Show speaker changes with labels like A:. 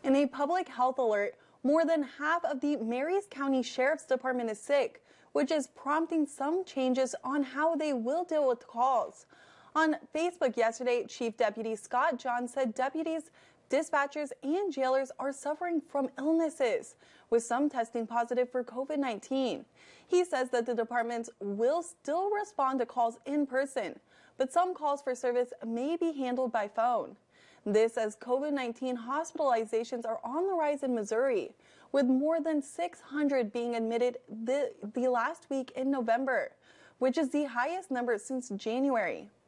A: In a public health alert, more than half of the Marys County Sheriff's Department is sick, which is prompting some changes on how they will deal with calls. On Facebook yesterday, Chief Deputy Scott John said deputies, dispatchers, and jailers are suffering from illnesses, with some testing positive for COVID-19. He says that the departments will still respond to calls in person, but some calls for service may be handled by phone. This as COVID-19 hospitalizations are on the rise in Missouri, with more than 600 being admitted the last week in November, which is the highest number since January.